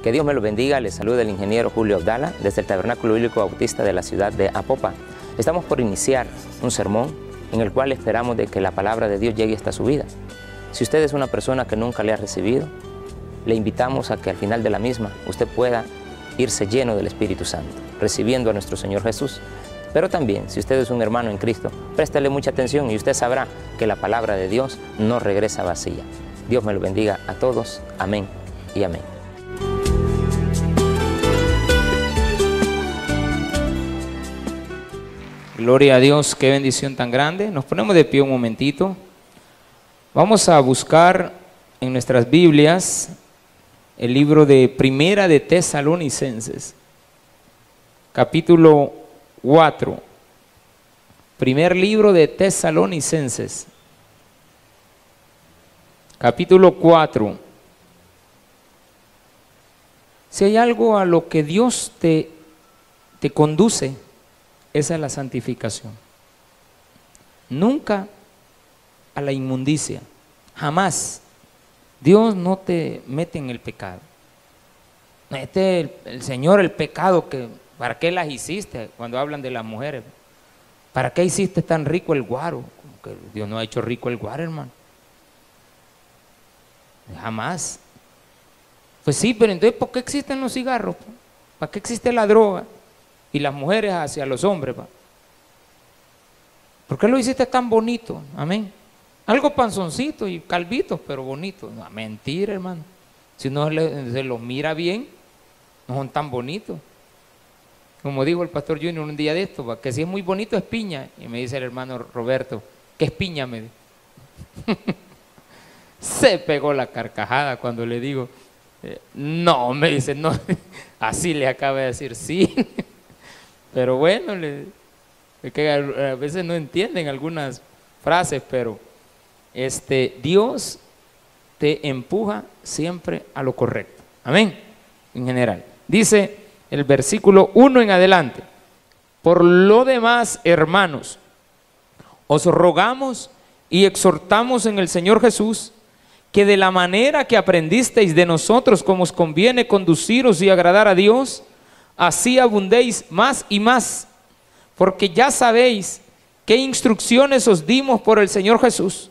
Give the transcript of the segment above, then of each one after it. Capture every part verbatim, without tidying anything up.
Que Dios me lo bendiga, les saluda el ingeniero Julio Abdala desde el Tabernáculo Bíblico Bautista de la ciudad de Apopa. Estamos por iniciar un sermón en el cual esperamos de que la palabra de Dios llegue hasta su vida. Si usted es una persona que nunca le ha recibido, le invitamos a que al final de la misma usted pueda irse lleno del Espíritu Santo, recibiendo a nuestro Señor Jesús. Pero también, si usted es un hermano en Cristo, préstele mucha atención y usted sabrá que la palabra de Dios no regresa vacía. Dios me lo bendiga a todos. Amén y amén. Gloria a Dios, qué bendición tan grande. Nos ponemos de pie un momentito. Vamos a buscar en nuestras Biblias el libro de Primera de Tesalonicenses, capítulo cuatro. Primer libro de Tesalonicenses, capítulo cuatro. Si hay algo a lo que Dios te, te conduce, esa es la santificación. Nunca a la inmundicia, jamás. Dios no te mete en el pecado. Mete el, el Señor el pecado, que ¿para qué las hiciste? Cuando hablan de las mujeres, ¿para qué hiciste tan rico el guaro? Como que Dios no ha hecho rico el guaro, hermano. Jamás. Pues sí, pero entonces ¿por qué existen los cigarros? ¿Para qué existe la droga? Y las mujeres hacia los hombres, ¿va? ¿Por qué lo hiciste tan bonito? Amén. Algo panzoncito y calvito, pero bonito. No, mentira, hermano. Si uno le, se los mira bien, no son tan bonitos. Como dijo el pastor Junior un día de esto, ¿va? Que si es muy bonito es piña. Y me dice el hermano Roberto, ¿qué es piña? Me dijo. Se pegó la carcajada cuando le digo, eh, no, me dice, no. Así le acaba de decir, sí. Pero bueno, le, es que a, a veces no entienden algunas frases, pero este, Dios te empuja siempre a lo correcto. Amén. En general. Dice el versículo uno en adelante: por lo demás, hermanos, os rogamos y exhortamos en el Señor Jesús que de la manera que aprendisteis de nosotros como os conviene conduciros y agradar a Dios, así abundéis más y más, porque ya sabéis qué instrucciones os dimos por el Señor Jesús.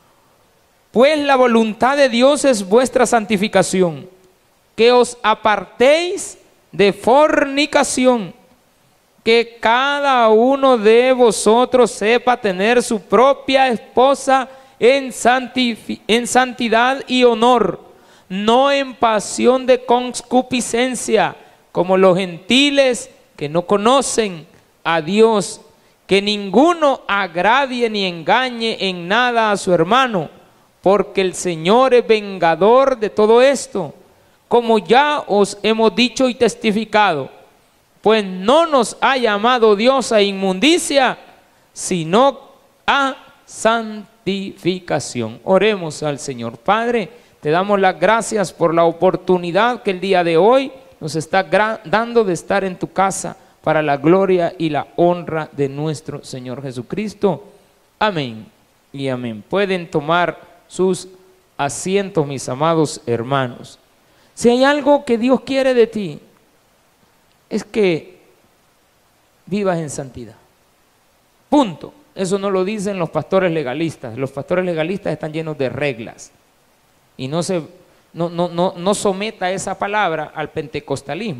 Pues la voluntad de Dios es vuestra santificación, que os apartéis de fornicación, que cada uno de vosotros sepa tener su propia esposa en, en santidad y honor, no en pasión de concupiscencia, como los gentiles que no conocen a Dios. Que ninguno agravie ni engañe en nada a su hermano, porque el Señor es vengador de todo esto, como ya os hemos dicho y testificado. Pues no nos ha llamado Dios a inmundicia, sino a santificación. Oremos al Señor. Padre, te damos las gracias por la oportunidad que el día de hoy nos está dando de estar en tu casa para la gloria y la honra de nuestro Señor Jesucristo. Amén y amén. Pueden tomar sus asientos, mis amados hermanos. Si hay algo que Dios quiere de ti, es que vivas en santidad. Punto. Eso no lo dicen los pastores legalistas. Los pastores legalistas están llenos de reglas. Y no se... No, no, no, no someta esa palabra al pentecostalismo.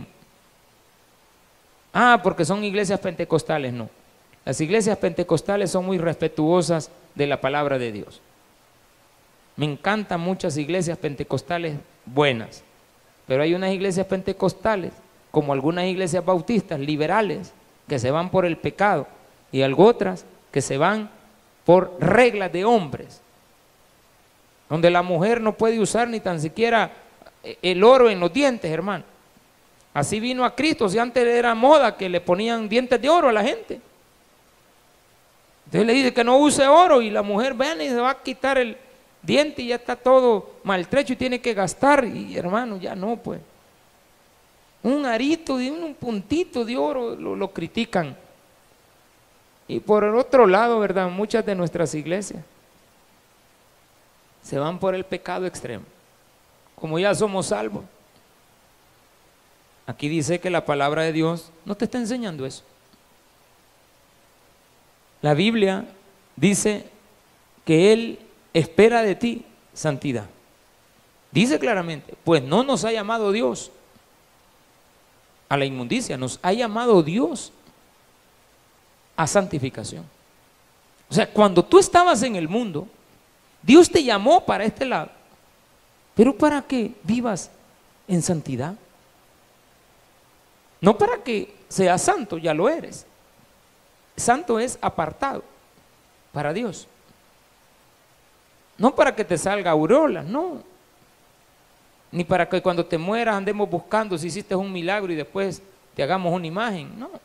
Ah, porque son iglesias pentecostales. No. Las iglesias pentecostales son muy respetuosas de la palabra de Dios. Me encantan muchas iglesias pentecostales buenas, pero hay unas iglesias pentecostales, como algunas iglesias bautistas liberales, que se van por el pecado, y algo otras que se van por reglas de hombres, donde la mujer no puede usar ni tan siquiera el oro en los dientes, hermano. Así vino a Cristo. Si antes era moda que le ponían dientes de oro a la gente, entonces le dice que no use oro, y la mujer viene y se va a quitar el diente y ya está todo maltrecho y tiene que gastar. Y hermano, ya no, pues un arito de un puntito de oro lo, lo critican. Y por el otro lado, verdad, muchas de nuestras iglesias se van por el pecado extremo. Como ya somos salvos, Aquí dice que la palabra de Dios no te está enseñando eso. La Biblia dice que Él espera de ti santidad. Dice claramente, pues no nos ha llamado Dios a la inmundicia, nos ha llamado Dios a santificación. O sea, cuando tú estabas en el mundo, Dios te llamó para este lado, pero para que vivas en santidad. No para que seas santo, ya lo eres. Santo es apartado para Dios. No para que te salga aureola, no. Ni para que cuando te mueras andemos buscando si hiciste un milagro y después te hagamos una imagen, no.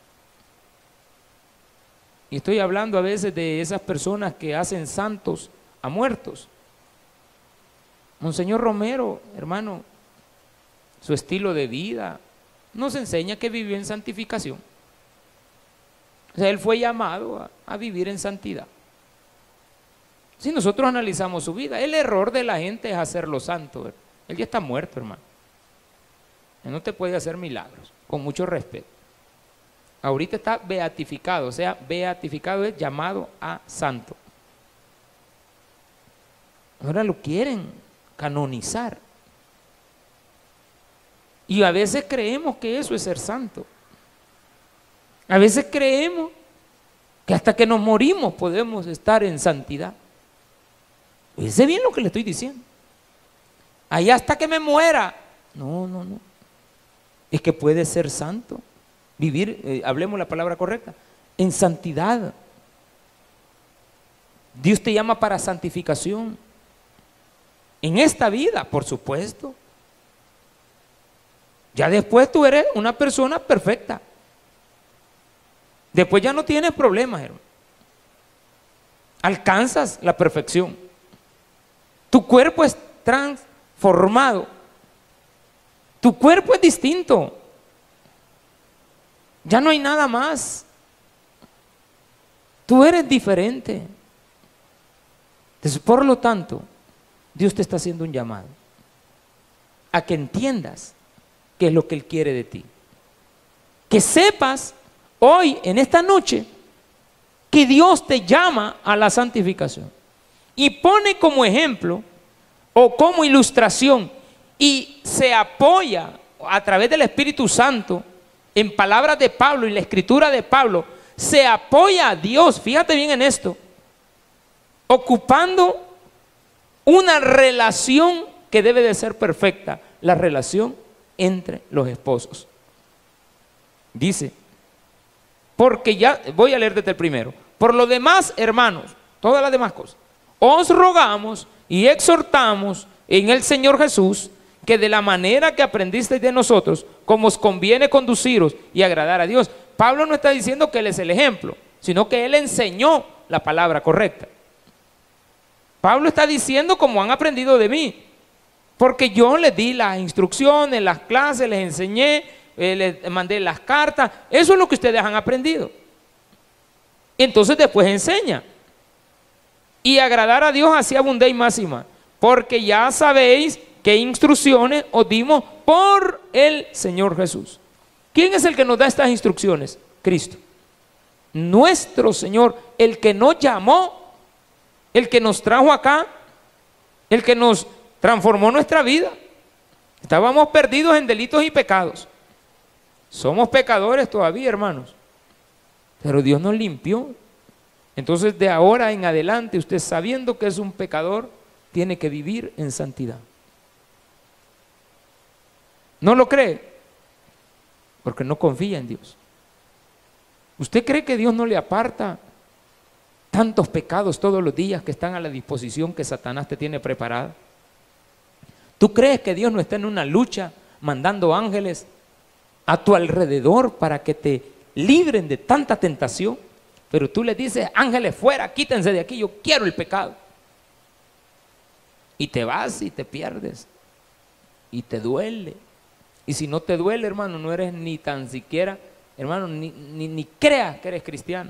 Y estoy hablando a veces de esas personas que hacen santos a muertos. Monseñor Romero, hermano, su estilo de vida nos enseña que vivió en santificación. O sea, él fue llamado a, a vivir en santidad. Si nosotros analizamos su vida, el error de la gente es hacerlo santo. ¿Verdad? Él ya está muerto, hermano. Él no te puede hacer milagros, con mucho respeto. Ahorita está beatificado, o sea, beatificado es llamado a santo. Ahora lo quieren canonizar. Y a veces creemos que eso es ser santo. A veces creemos que hasta que nos morimos podemos estar en santidad. Fíjese bien lo que le estoy diciendo. Ahí hasta que me muera. No, no, no. Es que puede ser santo. Vivir, eh, hablemos la palabra correcta, en santidad. Dios te llama para santificación. En esta vida, por supuesto. Ya después tú eres una persona perfecta. Después ya no tienes problemas, hermano. Alcanzas la perfección. Tu cuerpo es transformado. Tu cuerpo es distinto. Ya no hay nada más. Tú eres diferente. Entonces, por lo tanto, Dios te está haciendo un llamado a que entiendas qué es lo que Él quiere de ti. Que sepas hoy, en esta noche, que Dios te llama a la santificación. Y pone como ejemplo o como ilustración y se apoya a través del Espíritu Santo en palabras de Pablo y la escritura de Pablo, se apoya a Dios, fíjate bien en esto, ocupando una relación que debe de ser perfecta, la relación entre los esposos. Dice, porque ya, voy a leer desde el primero, por lo demás, hermanos, todas las demás cosas, os rogamos y exhortamos en el Señor Jesús, que de la manera que aprendisteis de nosotros, como os conviene conduciros y agradar a Dios. Pablo no está diciendo que Él es el ejemplo, sino que Él enseñó la palabra correcta. Pablo está diciendo como han aprendido de mí, porque yo les di las instrucciones, las clases, les enseñé, eh, les mandé las cartas, eso es lo que ustedes han aprendido. Entonces después enseña. Y agradar a Dios así abundéis más y más, porque ya sabéis qué instrucciones os dimos por el Señor Jesús. ¿Quién es el que nos da estas instrucciones? Cristo. Nuestro Señor, el que nos llamó, el que nos trajo acá, el que nos transformó nuestra vida. Estábamos perdidos en delitos y pecados. Somos pecadores todavía, hermanos. Pero Dios nos limpió. Entonces, de ahora en adelante, usted sabiendo que es un pecador, tiene que vivir en santidad. ¿No lo cree? Porque no confía en Dios. ¿Usted cree que Dios no le aparta tantos pecados todos los días que están a la disposición que Satanás te tiene preparada? ¿Tú crees que Dios no está en una lucha mandando ángeles a tu alrededor para que te libren de tanta tentación? Pero tú le dices, ángeles fuera, quítense de aquí, yo quiero el pecado. Y te vas y te pierdes. Y te duele. Y si no te duele, hermano, no eres ni tan siquiera, hermano, ni, ni, ni creas que eres cristiano.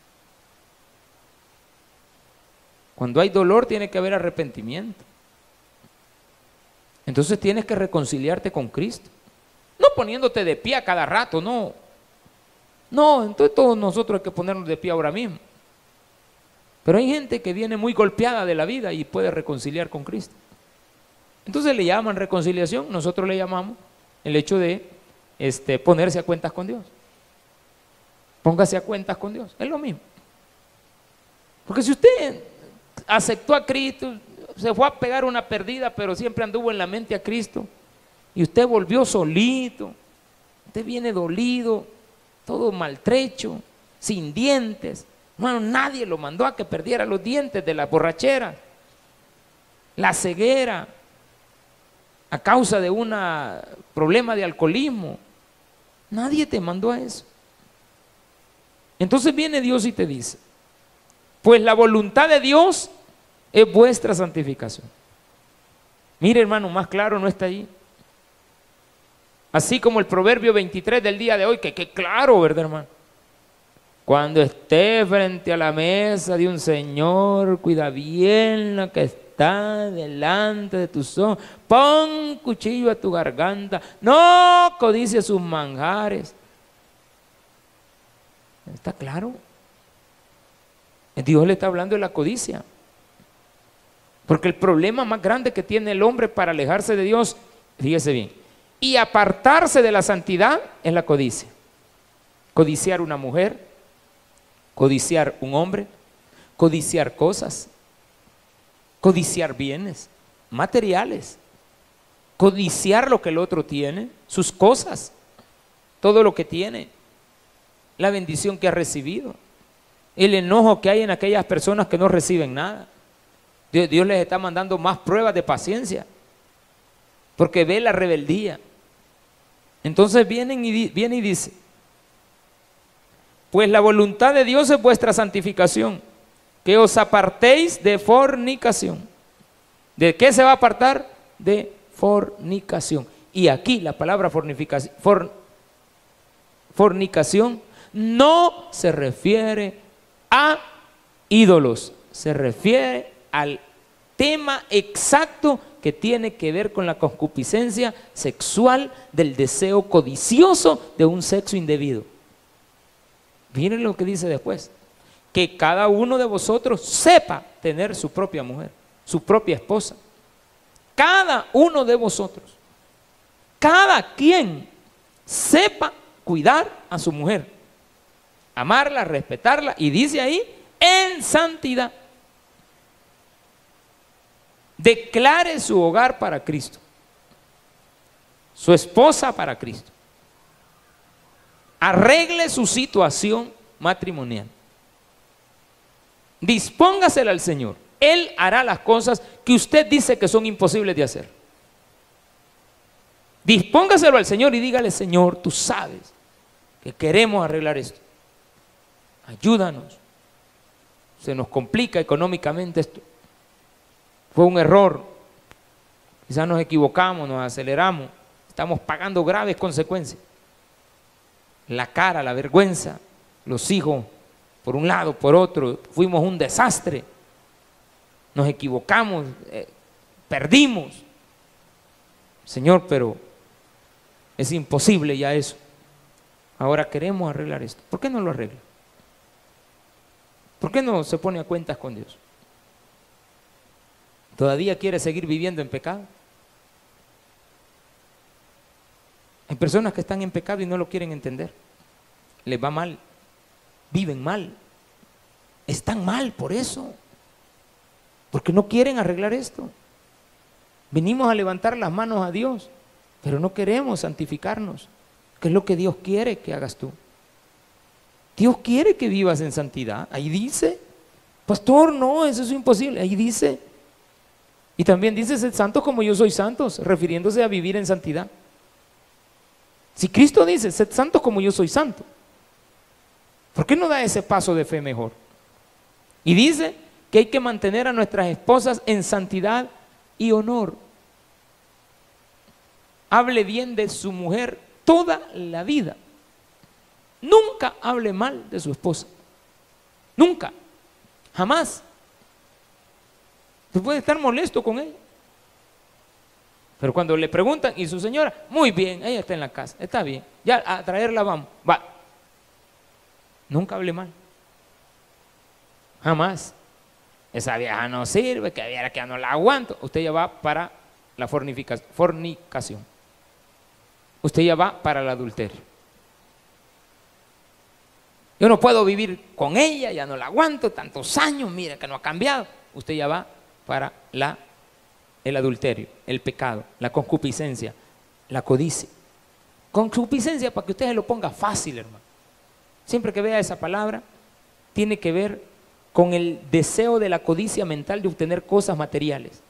Cuando hay dolor tiene que haber arrepentimiento. Entonces tienes que reconciliarte con Cristo. No poniéndote de pie a cada rato, no. No, entonces todos nosotros hay que ponernos de pie ahora mismo. Pero hay gente que viene muy golpeada de la vida y puede reconciliar con Cristo. Entonces le llaman reconciliación, nosotros le llamamos el hecho de este, ponerse a cuentas con Dios. Póngase a cuentas con Dios, es lo mismo. Porque si usted aceptó a Cristo, se fue a pegar una perdida, pero siempre anduvo en la mente a Cristo, y usted volvió solito, usted viene dolido, todo maltrecho, sin dientes. Bueno, nadie lo mandó a que perdiera los dientes de la borrachera, la ceguera, a causa de un problema de alcoholismo. Nadie te mandó a eso. Entonces viene Dios y te dice, pues la voluntad de Dios es vuestra santificación. Mire, hermano, más claro no está ahí. Así como el proverbio veintitrés del día de hoy, que qué claro, ¿verdad, hermano? Cuando esté frente a la mesa de un señor, cuida bien lo que está delante de tus ojos. Pon cuchillo a tu garganta, no codicies sus manjares. ¿Está claro? Dios le está hablando de la codicia. Porque el problema más grande que tiene el hombre para alejarse de Dios, fíjese bien, y apartarse de la santidad es la codicia. Codiciar una mujer, codiciar un hombre, codiciar cosas, codiciar bienes materiales, codiciar lo que el otro tiene, sus cosas, todo lo que tiene, la bendición que ha recibido, el enojo que hay en aquellas personas que no reciben nada. Dios, Dios les está mandando más pruebas de paciencia, porque ve la rebeldía. Entonces vienen y, viene y dice, pues la voluntad de Dios es vuestra santificación, que os apartéis de fornicación. ¿De qué se va a apartar? De fornicación. Y aquí la palabra fornicación, for, fornicación no se refiere a ídolos, se refiere al tema exacto que tiene que ver con la concupiscencia sexual, del deseo codicioso de un sexo indebido. Miren lo que dice después, que cada uno de vosotros sepa tener su propia mujer, su propia esposa. Cada uno de vosotros, cada quien sepa cuidar a su mujer, amarla, respetarla, y dice ahí, en santidad. Declare su hogar para Cristo, su esposa para Cristo. Arregle su situación matrimonial. Dispóngasela al Señor. Él hará las cosas que usted dice que son imposibles de hacer. Dispóngaselo al Señor y dígale, Señor, tú sabes que queremos arreglar esto. Ayúdanos. Se nos complica económicamente esto. Fue un error. Quizás nos equivocamos, nos aceleramos. Estamos pagando graves consecuencias. La cara, la vergüenza, los hijos, por un lado, por otro, fuimos un desastre. Nos equivocamos, eh, perdimos. Señor, pero es imposible ya eso. Ahora queremos arreglar esto. ¿Por qué no lo arregla? ¿Por qué no se pone a cuentas con Dios? ¿Todavía quiere seguir viviendo en pecado? Hay personas que están en pecado y no lo quieren entender. Les va mal, viven mal, están mal por eso, porque no quieren arreglar esto. Venimos a levantar las manos a Dios, pero no queremos santificarnos, que es lo que Dios quiere que hagas tú. Dios quiere que vivas en santidad. Ahí dice, pastor, no, eso es imposible. Ahí dice, y también dice, sed santos como yo soy santos, refiriéndose a vivir en santidad. Si Cristo dice, sed santos como yo soy santo, ¿por qué no da ese paso de fe mejor? Y dice que hay que mantener a nuestras esposas en santidad y honor. Hable bien de su mujer toda la vida. Nunca hable mal de su esposa. Nunca. Jamás. Usted puede estar molesto con ella, Pero cuando le preguntan, ¿y su señora? Muy bien, ella está en la casa, está bien, ya a traerla vamos, va. Nunca hable mal, jamás. Esa vieja no sirve, que viera que ya no la aguanto. Usted ya va para la fornicación, usted ya va para el adulterio. Yo no puedo vivir con ella, ya no la aguanto, tantos años, mira que no ha cambiado. Usted ya va para la, el adulterio, el pecado, la concupiscencia, la codicia. Concupiscencia, para que usted se lo ponga fácil, hermano. Siempre que vea esa palabra, tiene que ver con el deseo de la codicia mental de obtener cosas materiales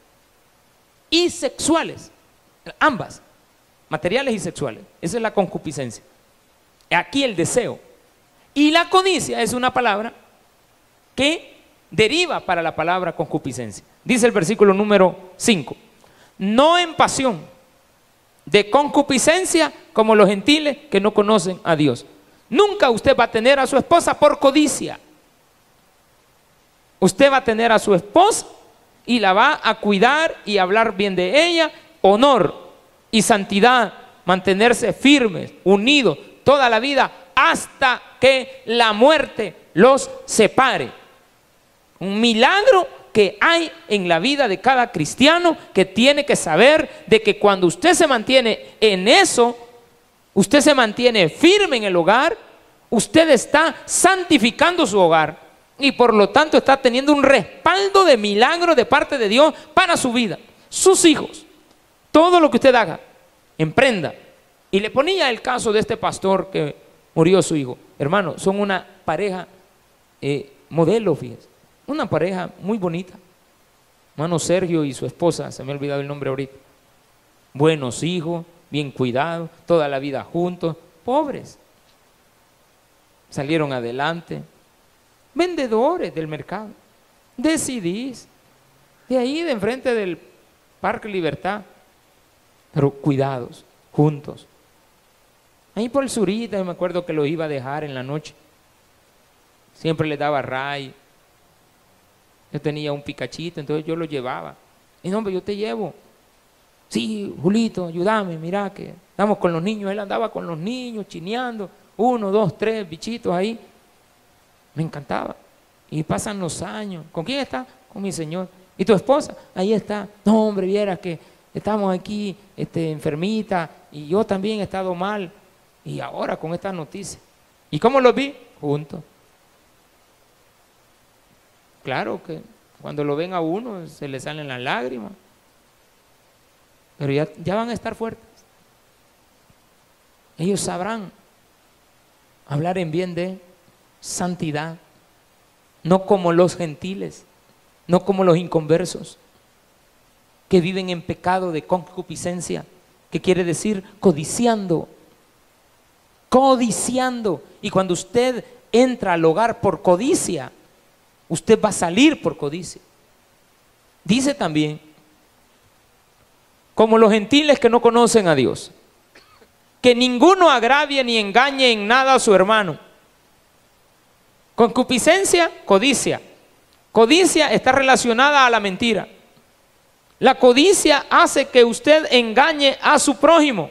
y sexuales, ambas, materiales y sexuales. Esa es la concupiscencia. Aquí el deseo. Y la codicia es una palabra que deriva para la palabra concupiscencia. Dice el versículo número cinco, no en pasión de concupiscencia como los gentiles que no conocen a Dios. Nunca usted va a tener a su esposa por codicia. Usted va a tener a su esposa y la va a cuidar y hablar bien de ella, honor y santidad, mantenerse firmes, unidos toda la vida hasta que la muerte los separe. Un milagro que hay en la vida de cada cristiano, que tiene que saber de que cuando usted se mantiene en eso, usted se mantiene firme en el hogar, usted está santificando su hogar y por lo tanto está teniendo un respaldo de milagro de parte de Dios para su vida, sus hijos. Todo lo que usted haga, emprenda. Y le ponía el caso de este pastor que murió su hijo. Hermano, son una pareja eh, modelo, fíjense, una pareja muy bonita. Hermano Sergio y su esposa, se me ha olvidado el nombre ahorita. Buenos hijos, bien cuidados, toda la vida juntos, pobres. Salieron adelante, vendedores del mercado, decidís, de ahí de enfrente del Parque Libertad, pero cuidados, juntos. Ahí por el Surita, yo me acuerdo que lo iba a dejar en la noche. Siempre le daba ray. Yo tenía un picachito, entonces yo lo llevaba. Y no, hombre, yo te llevo. Sí, Julito, ayúdame, mira que estamos con los niños. Él andaba con los niños, chineando. Uno, dos, tres bichitos ahí. Me encantaba. Y pasan los años. ¿Con quién está? Con mi señor. ¿Y tu esposa? Ahí está. No, hombre, vieras que estamos aquí este, enfermita y yo también he estado mal. Y ahora con esta noticia. ¿Y cómo los vi? Juntos. Claro que cuando lo ven a uno se le salen las lágrimas. Pero ya, ya van a estar fuertes. Ellos sabrán hablar en bien de santidad. No como los gentiles, no como los inconversos, que viven en pecado de concupiscencia, que quiere decir codiciando. Codiciando. Y cuando usted entra al hogar por codicia, usted va a salir por codicia. Dice también, como los gentiles que no conocen a Dios, que ninguno agravie ni engañe en nada a su hermano. Concupiscencia, codicia. Codicia está relacionada a la mentira. La codicia hace que usted engañe a su prójimo.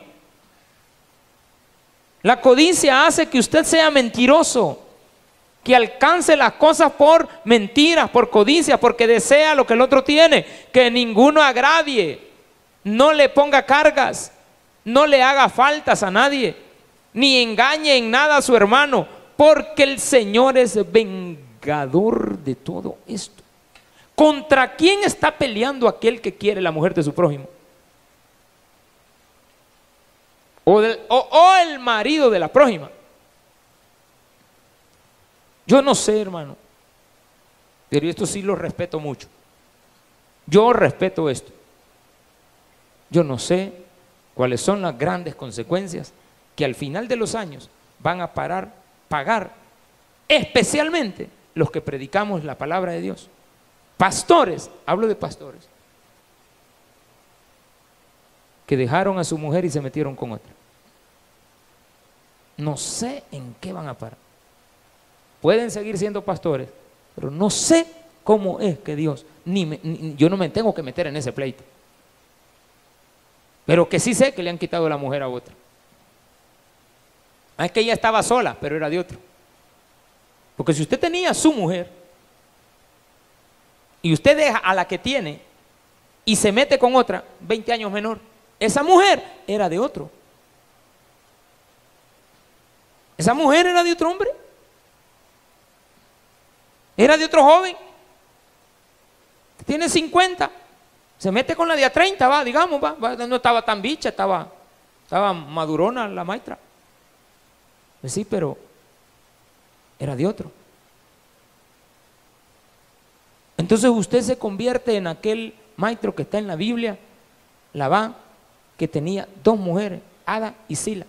La codicia hace que usted sea mentiroso, que alcance las cosas por mentiras, por codicia, porque desea lo que el otro tiene. Que ninguno agravie, no le ponga cargas, no le haga faltas a nadie, ni engañe en nada a su hermano, porque el Señor es vengador de todo esto. ¿Contra quién está peleando aquel que quiere la mujer de su prójimo? O, del, o, o el marido de la prójima. Yo no sé, hermano, pero esto sí lo respeto mucho. Yo respeto esto. Yo no sé cuáles son las grandes consecuencias que al final de los años van a parar, pagar, especialmente los que predicamos la palabra de Dios. Pastores, hablo de pastores, que dejaron a su mujer y se metieron con otra. No sé en qué van a parar. Pueden seguir siendo pastores, pero no sé cómo es que Dios, ni, me, ni yo no me tengo que meter en ese pleito. Pero que sí sé que le han quitado la mujer a otra. Es que ella estaba sola, pero era de otro. Porque si usted tenía su mujer y usted deja a la que tiene y se mete con otra, veinte años menor, esa mujer era de otro. Esa mujer era de otro hombre. Era de otro joven. Tiene cincuenta. Se mete con la de a treinta, va, digamos, va, va. No estaba tan bicha, estaba, estaba madurona la maestra. Pues sí, pero era de otro. Entonces usted se convierte en aquel maestro que está en la Biblia, Labán, que tenía dos mujeres, Ada y Sila,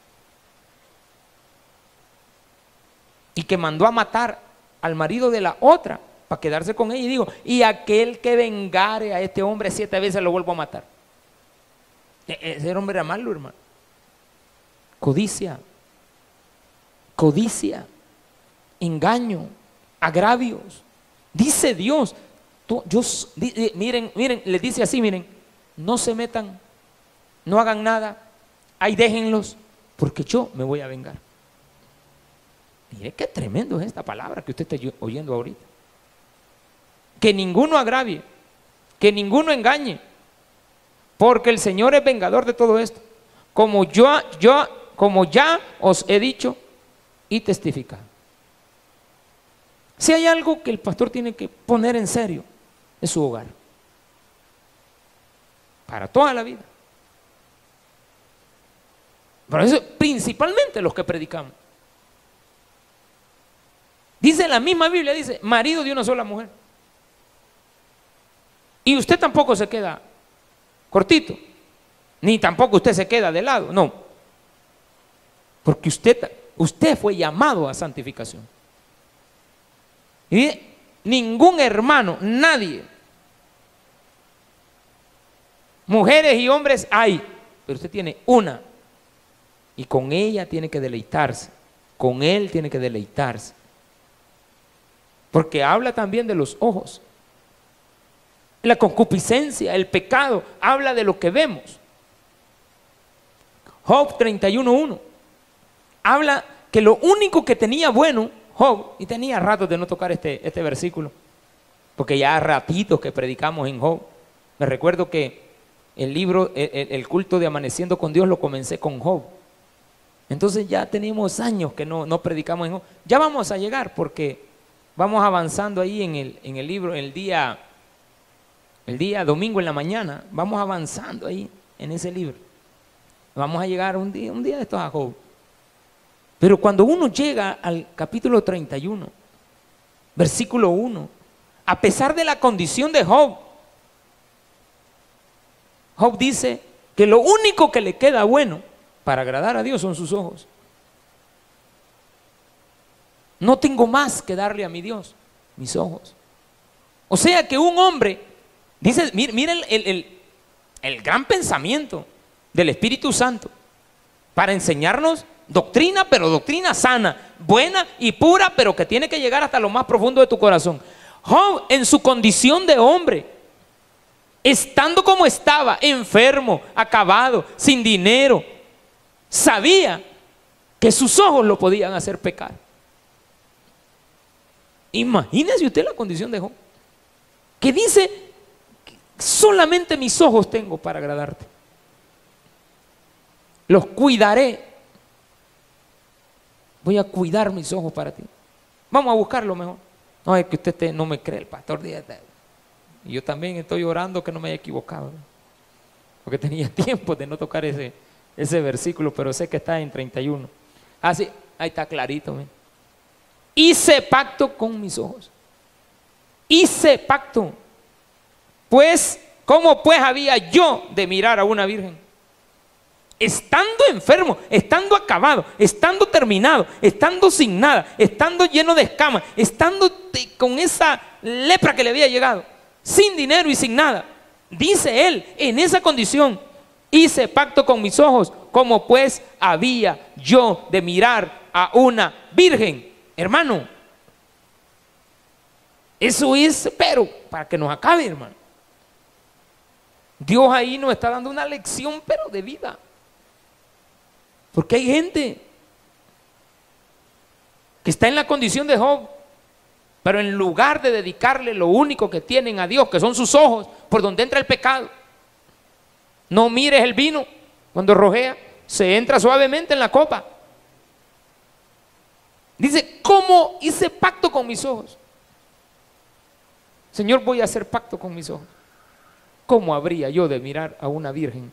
y que mandó a matar al marido de la otra para quedarse con ella, y digo, y aquel que vengare a este hombre siete veces lo vuelvo a matar. Ese hombre era malo, hermano. Codicia, codicia, engaño, agravios. Dice Dios, tú, yo, di, miren, miren, les dice así, miren, no se metan, no hagan nada, ahí déjenlos, porque yo me voy a vengar. Mire qué tremendo es esta palabra que usted está oyendo ahorita. Que ninguno agravie, que ninguno engañe, porque el Señor es vengador de todo esto, como yo, yo, como ya os he dicho y testificado. Si hay algo que el pastor tiene que poner en serio, es su hogar, para toda la vida. Por eso, principalmente los que predicamos. Dice la misma Biblia, dice, marido de una sola mujer. Y usted tampoco se queda cortito, ni tampoco usted se queda de lado, no. Porque usted, usted fue llamado a santificación. Y ningún hermano, nadie, mujeres y hombres hay, pero usted tiene una, y con ella tiene que deleitarse, con él tiene que deleitarse, porque habla también de los ojos, la concupiscencia, el pecado, habla de lo que vemos. Job treinta y uno uno habla que lo único que tenía bueno Job, y tenía ratos de no tocar este, este versículo, porque ya ratitos que predicamos en Job. Me recuerdo que el libro, el, el culto de Amaneciendo con Dios lo comencé con Job. Entonces ya teníamos años que no, no predicamos en Job. Ya vamos a llegar porque vamos avanzando ahí en el, en el libro, el día, el día domingo en la mañana, vamos avanzando ahí en ese libro. Vamos a llegar un día, un día de estos a Job. Pero cuando uno llega al capítulo treinta y uno, versículo uno, a pesar de la condición de Job, Job dice que lo único que le queda bueno para agradar a Dios son sus ojos. No tengo más que darle a mi Dios, mis ojos. O sea que un hombre, dice, miren el, el, el gran pensamiento del Espíritu Santo para enseñarnos doctrina, pero doctrina sana, buena y pura, pero que tiene que llegar hasta lo más profundo de tu corazón. Job, en su condición de hombre, estando como estaba, enfermo, acabado, sin dinero, sabía que sus ojos lo podían hacer pecar. Imagínese usted la condición de Job, que dice, solamente mis ojos tengo para agradarte, los cuidaré. Voy a cuidar mis ojos para ti. Vamos a buscarlo mejor. No, es que usted te, no me cree, el pastor. Y yo también estoy orando que no me haya equivocado, ¿no? Porque tenía tiempo de no tocar ese, ese versículo, pero sé que está en treinta y uno. Ah, sí, ahí está clarito. ¿Me? Hice pacto con mis ojos. Hice pacto. Pues, ¿cómo pues había yo de mirar a una virgen? Estando enfermo, estando acabado, estando terminado, estando sin nada, estando lleno de escamas, estando de, con esa lepra que le había llegado, sin dinero y sin nada, dice él, en esa condición, hice pacto con mis ojos, como pues había yo de mirar a una virgen. Hermano, eso es, pero para que nos acabe, hermano. Dios ahí nos está dando una lección, pero de vida. Porque hay gente que está en la condición de Job, pero en lugar de dedicarle lo único que tienen a Dios, que son sus ojos, por donde entra el pecado, no mires el vino cuando rojea, se entra suavemente en la copa. Dice, ¿cómo hice pacto con mis ojos? Señor, voy a hacer pacto con mis ojos. ¿Cómo habría yo de mirar a una virgen?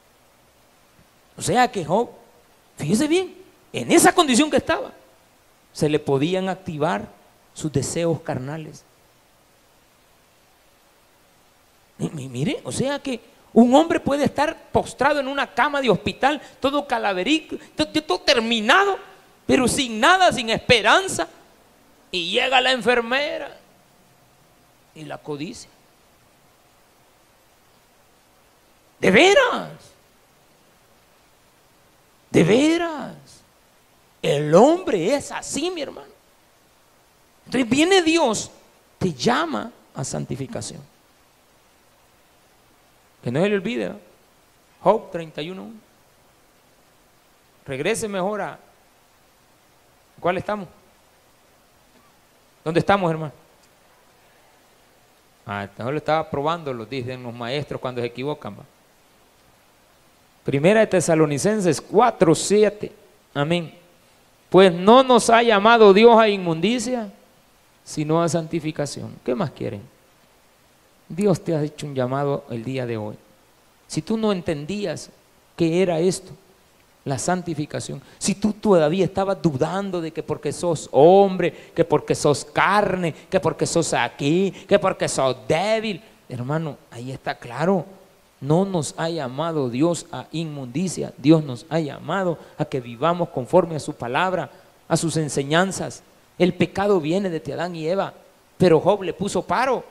O sea que Job, fíjese bien, en esa condición que estaba, se le podían activar sus deseos carnales. Mire, o sea que un hombre puede estar postrado en una cama de hospital, todo calaverico, todo, todo terminado, pero sin nada, sin esperanza, y llega la enfermera y la codicia. De veras, de veras, el hombre es así, mi hermano. Entonces viene Dios, te llama a santificación. Que no se le olvide, ¿no? Job treinta y uno. Regrese mejor a... ¿Cuál estamos? ¿Dónde estamos, hermano? Ah, mejor lo estaba probando, lo dicen los maestros cuando se equivocan, ¿va? Primera de Tesalonicenses cuatro, siete. Amén. Pues no nos ha llamado Dios a inmundicia, sino a santificación. ¿Qué más quieren? Dios te ha hecho un llamado el día de hoy. Si tú no entendías qué era esto, la santificación, si tú todavía estabas dudando de que porque sos hombre, que porque sos carne, que porque sos aquí, que porque sos débil, hermano, ahí está claro. No nos ha llamado Dios a inmundicia, Dios nos ha llamado a que vivamos conforme a su palabra, a sus enseñanzas. El pecado viene desde Adán y Eva, pero Job le puso paro.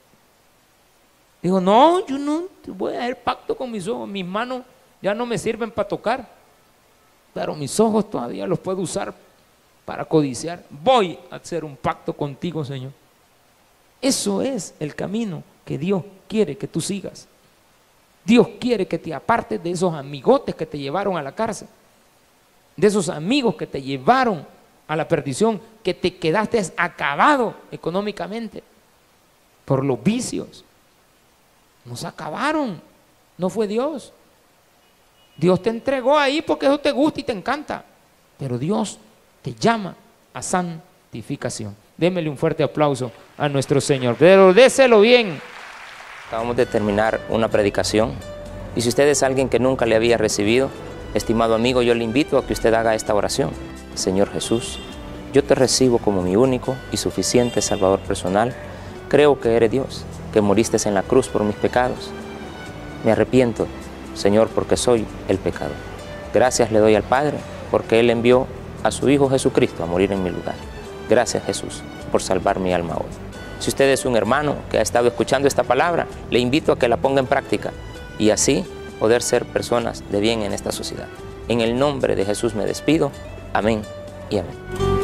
Dijo, no, yo no voy a hacer pacto con mis ojos, mis manos ya no me sirven para tocar, pero mis ojos todavía los puedo usar para codiciar. Voy a hacer un pacto contigo, Señor. Eso es el camino que Dios quiere que tú sigas. Dios quiere que te apartes de esos amigotes que te llevaron a la cárcel, de esos amigos que te llevaron a la perdición, que te quedaste acabado económicamente por los vicios. Nos acabaron, no fue Dios. Dios te entregó ahí porque eso te gusta y te encanta, pero Dios te llama a santificación. Démele un fuerte aplauso a nuestro Señor, pero déselo bien. Acabamos de terminar una predicación y si usted es alguien que nunca le había recibido, estimado amigo, yo le invito a que usted haga esta oración. Señor Jesús, yo te recibo como mi único y suficiente Salvador personal. Creo que eres Dios, que moriste en la cruz por mis pecados. Me arrepiento, Señor, porque soy el pecador. Gracias le doy al Padre, porque Él envió a su Hijo Jesucristo a morir en mi lugar. Gracias, Jesús, por salvar mi alma hoy. Si usted es un hermano que ha estado escuchando esta palabra, le invito a que la ponga en práctica y así poder ser personas de bien en esta sociedad. En el nombre de Jesús me despido. Amén y amén.